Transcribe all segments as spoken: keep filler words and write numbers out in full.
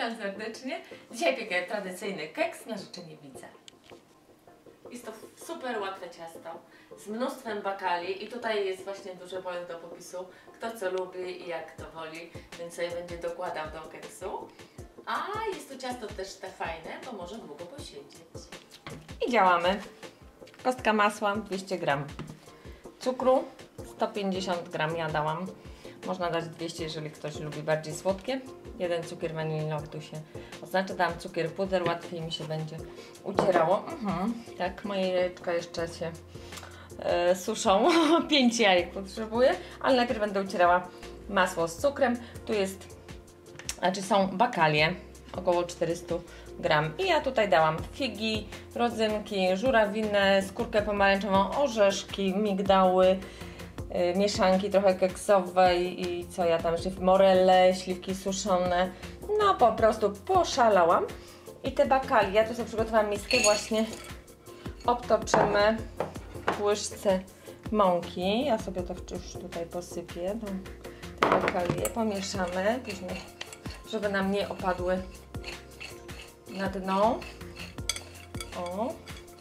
Witam serdecznie. Dzisiaj piekę tradycyjny keks na życzenie widza. Jest to super łatwe ciasto z mnóstwem bakali i tutaj jest właśnie duże pole do popisu, kto co lubi i jak to woli, więc sobie będzie dokładał do keksu. A jest to ciasto też te fajne, bo może długo posiedzieć. I działamy. Kostka masła dwieście gram, cukru sto pięćdziesiąt gram ja dałam. Można dać dwieście, jeżeli ktoś lubi bardziej słodkie. Jeden cukier wanilinowy tu się oznacza. Dam cukier puder, łatwiej mi się będzie ucierało. Mhm. Tak, moje jajeczka jeszcze się e, suszą. Pięć jajek potrzebuję, ale najpierw będę ucierała masło z cukrem. Tu jest, znaczy są bakalie, około czterysta gram. I ja tutaj dałam figi, rodzynki, żurawinę, skórkę pomarańczową, orzeszki, migdały, mieszanki trochę keksowej i co ja tam jeszcze, morele, śliwki suszone. No po prostu poszalałam. I te bakali, ja tu sobie przygotowałam miskę, właśnie obtoczymy w łyżce mąki. Ja sobie to już tutaj posypię, bo te bakalie pomieszamy później, żeby nam nie opadły na dno. O.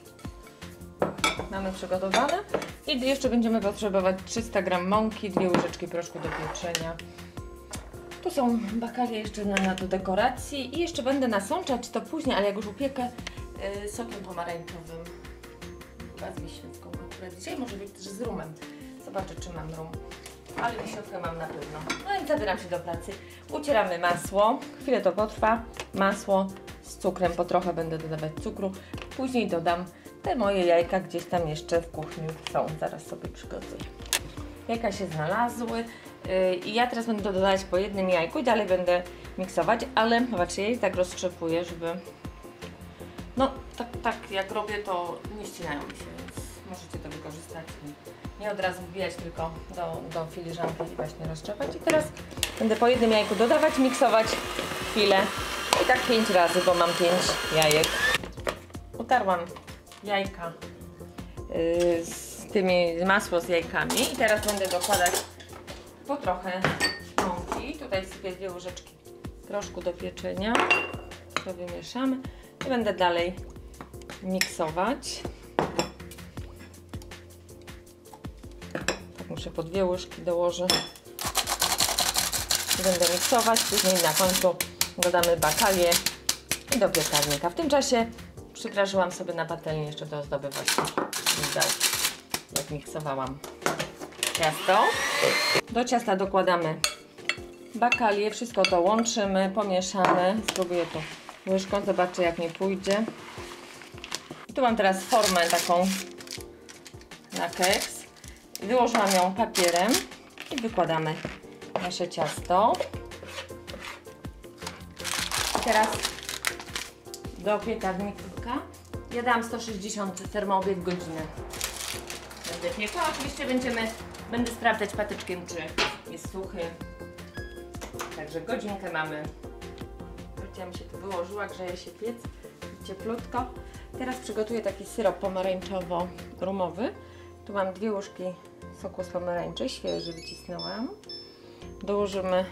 Mamy przygotowane i jeszcze będziemy potrzebować trzysta gram mąki, dwie łyżeczki proszku do pieczenia. Tu są bakalie jeszcze na, na do dekoracji i jeszcze będę nasączać to później, ale jak już upiekę yy, sokiem pomarańczowym. Chyba z wiśniówką akurat dzisiaj, może być też z rumem. Zobaczę, czy mam rum, ale wiśniówkę mam na pewno. No i zabieram się do pracy. Ucieramy masło, chwilę to potrwa. Masło z cukrem, po trochę będę dodawać cukru. Później dodam te moje jajka, gdzieś tam jeszcze w kuchni są. Zaraz sobie przygotuję. Jajka się znalazły yy, i ja teraz będę dodawać po jednym jajku i dalej będę miksować, ale zobaczcie, ja je tak roztrzepuję, żeby no tak, tak jak robię, to nie ścinają mi się, więc możecie to wykorzystać i nie od razu wbijać, tylko do, do filiżanki i właśnie roztrzepać. I teraz będę po jednym jajku dodawać, miksować chwilę i tak pięć razy, bo mam pięć jajek. Utarłam jajka yy, z tymi masło z jajkami i teraz będę dokładać po trochę mąki. Tutaj sypię dwie łyżeczki proszku do pieczenia, to wymieszamy i będę dalej miksować. Tak muszę po dwie łyżki dołożę i będę miksować, później na końcu dodamy bakalię i do piekarnika. W tym czasie przyprażyłam sobie na patelni jeszcze do ozdoby właśnie migdałki, jak miksowałam ciasto. Do ciasta dokładamy bakalię, wszystko to łączymy, pomieszamy. Spróbuję to łyżką, zobaczę jak mi pójdzie. I tu mam teraz formę taką na keks. Wyłożyłam ją papierem i wykładamy nasze ciasto. I teraz do piekarnika. Ja dałam sto sześćdziesiąt termoobieg godzinę. Będę piekła. Oczywiście będziemy, będę sprawdzać patyczkiem, czy jest suchy. Także godzinkę mamy. Ja mi się tu wyłożyła, grzeje się piec. Cieplutko. Teraz przygotuję taki syrop pomarańczowo-rumowy. Tu mam dwie łyżki soku z pomarańczy, świeży wycisnęłam. Dołożymy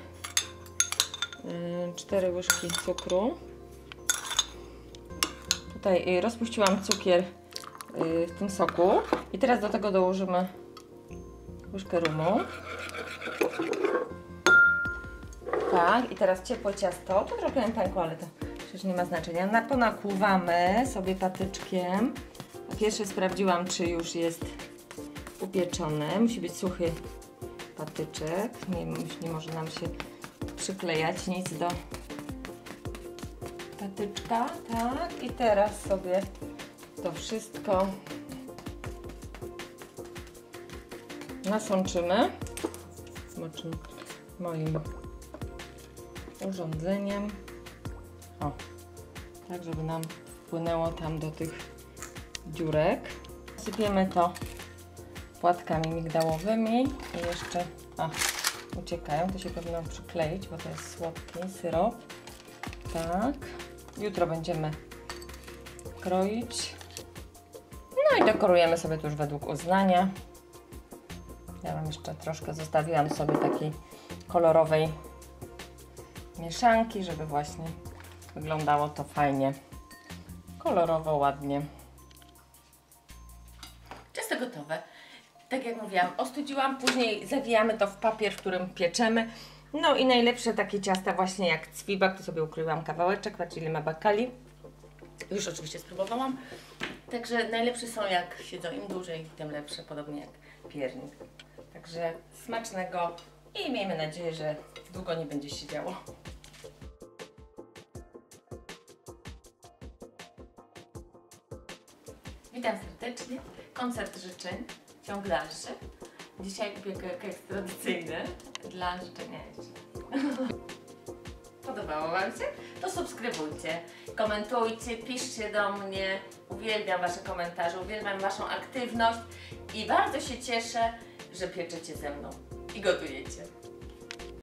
cztery łyżki cukru. Tutaj rozpuściłam cukier w tym soku i teraz do tego dołożymy łyżkę rumu. Tak, i teraz ciepłe ciasto, to trochę pękło, ale to przecież nie ma znaczenia. Ponakłuwamy sobie patyczkiem. Po pierwsze sprawdziłam, czy już jest upieczone. Musi być suchy patyczek, nie, nie może nam się przyklejać nic do patyczka, tak, i teraz sobie to wszystko nasączymy moim urządzeniem, o, tak, żeby nam wpłynęło tam do tych dziurek. Sypiemy to płatkami migdałowymi i jeszcze, a, uciekają, to się powinno przykleić, bo to jest słodki syrop, tak. Jutro będziemy kroić. No i dekorujemy sobie to już według uznania. Ja mam jeszcze troszkę, zostawiłam sobie takiej kolorowej mieszanki, żeby właśnie wyglądało to fajnie, kolorowo, ładnie. Ciasto gotowe. Tak jak mówiłam, ostudziłam, później zawijamy to w papier, w którym pieczemy. No i najlepsze takie ciasta właśnie jak cwibak, to sobie ukryłam kawałeczek, patrzcie ile ma bakali. Już oczywiście spróbowałam. Także najlepsze są jak siedzą, im dłużej, tym lepsze, podobnie jak piernik. Także smacznego i miejmy nadzieję, że długo nie będzie się działo. Witam serdecznie. Koncert życzeń, ciąg dalszy. Dzisiaj kupię keks tradycyjny dla życzenia jeszcze. Podobało Wam się? To subskrybujcie, komentujcie, piszcie do mnie. Uwielbiam Wasze komentarze, uwielbiam Waszą aktywność i bardzo się cieszę, że pieczecie ze mną i gotujecie.